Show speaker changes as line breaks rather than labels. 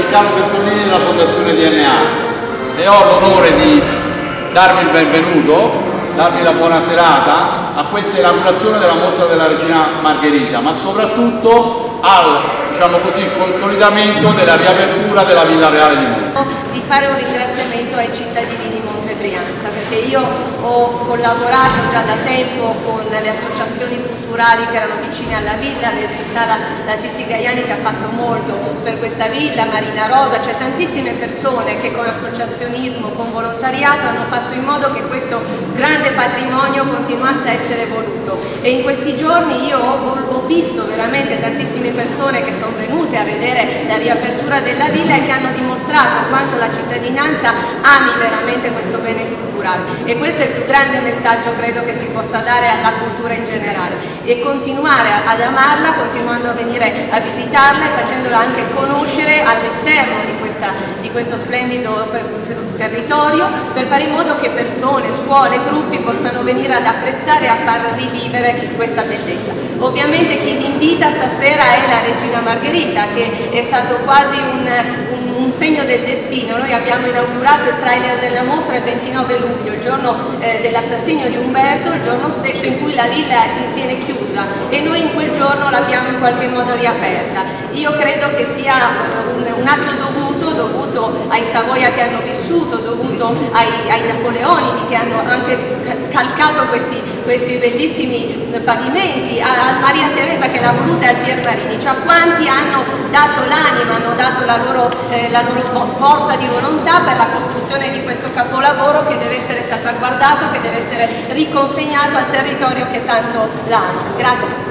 Giancarlo Bertolini della Fondazione DNA e ho l'onore di darvi il benvenuto, darvi la buona serata a questa inaugurazione della mostra della Regina Margherita, ma soprattutto al, diciamo così, consolidamento della riapertura della Villa Reale di Monza.
Di fare un ringraziamento ai cittadini di Monza e Brianza, perché io ho collaborato già da tempo con le associazioni culturali che erano vicine alla villa, vedo in sala la Titti Gaiani che ha fatto molto per questa villa, Marina Rosa, c'è tantissime persone che con associazionismo, con volontariato hanno fatto in modo che questo grande patrimonio continuasse a essere voluto, e in questi giorni io ho visto veramente tantissime persone che sono venute a vedere la riapertura della villa e che hanno dimostrato quanto la cittadinanza ami veramente questo bene culturale, e questo è il più grande messaggio credo che si possa dare alla cultura in generale, e continuare ad amarla, continuando a venire a visitarla e facendola anche conoscere all'esterno di questo splendido territorio, per fare in modo che persone, scuole, gruppi possano venire ad apprezzare e a far rivivere questa bellezza. Ovviamente chi vi invita stasera è la Regina Margherita, che è stato quasi un segno del destino. Noi abbiamo inaugurato il trailer della mostra il 29 luglio, il giorno dell'assassinio di Umberto, il giorno stesso in cui la villa viene chiusa, e noi in quel giorno l'abbiamo in qualche modo riaperta. Io credo che sia un atto dovuto ai Savoia che hanno vissuto, dovuto ai Napoleonidi che hanno anche calcato questi bellissimi pavimenti, a Maria Teresa che l'ha voluta e al Pier Marini, cioè quanti hanno dato l'anima, hanno dato la loro forza di volontà per la costruzione di questo capolavoro che deve essere salvaguardato, che deve essere riconsegnato al territorio che tanto l'ama. Grazie.